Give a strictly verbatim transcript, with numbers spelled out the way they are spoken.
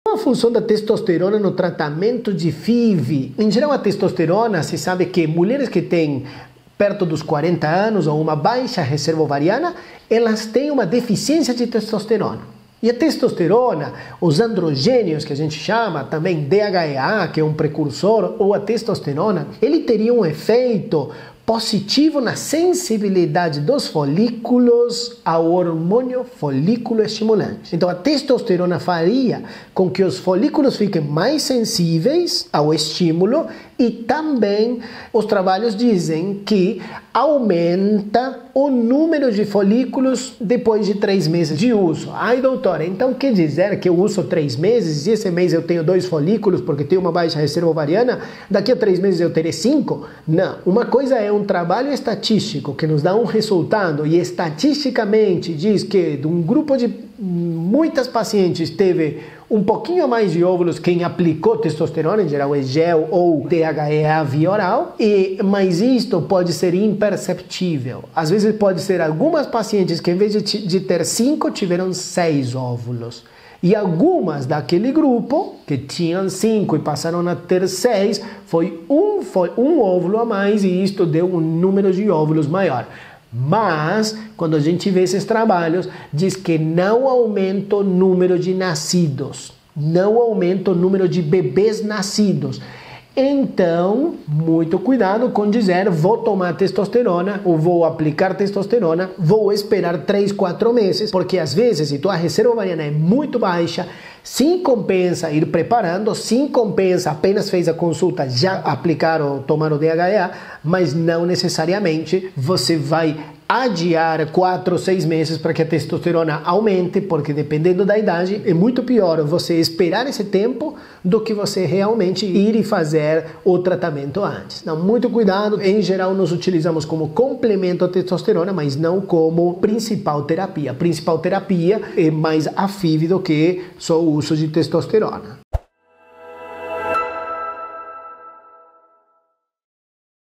Qual a função da testosterona no tratamento de F I V? Em geral, a testosterona, se sabe que mulheres que têm perto dos quarenta anos ou uma baixa reserva ovariana, elas têm uma deficiência de testosterona. E a testosterona, os androgênios que a gente chama, também D H E A, que é um precursor, ou a testosterona, ele teria um efeito positivo na sensibilidade dos folículos ao hormônio folículo estimulante. Então a testosterona faria com que os folículos fiquem mais sensíveis ao estímulo e também os trabalhos dizem que aumenta o número de folículos depois de três meses de uso. Ai, doutora, então quer dizer que eu uso três meses e esse mês eu tenho dois folículos porque tenho uma baixa reserva ovariana, daqui a três meses eu terei cinco? Não. Uma coisa é um trabalho estatístico que nos dá um resultado e estatisticamente diz que de um grupo de muitas pacientes teve um pouquinho mais de óvulos quem aplicou testosterona, em geral é gel ou D H E A via oral, e, mas isto pode ser imperceptível. Às vezes pode ser algumas pacientes que em vez de, de ter cinco, tiveram seis óvulos. E algumas daquele grupo, que tinham cinco e passaram a ter seis, foi um, foi um óvulo a mais e isto deu um número de óvulos maior. Mas, quando a gente vê esses trabalhos, diz que não aumenta o número de nascidos, não aumenta o número de bebês nascidos. Então, muito cuidado com dizer, vou tomar testosterona ou vou aplicar testosterona, vou esperar três, quatro meses, porque às vezes, se tua reserva ovariana é muito baixa, sim compensa ir preparando, sim compensa apenas fez a consulta já aplicar ou tomar o D H E A, mas não necessariamente você vai adiar quatro ou seis meses para que a testosterona aumente, porque dependendo da idade é muito pior você esperar esse tempo do que você realmente ir e fazer o tratamento antes. Então, muito cuidado, em geral nós utilizamos como complemento a testosterona, mas não como principal terapia. A principal terapia é mais a F I V do que só o uso de testosterona.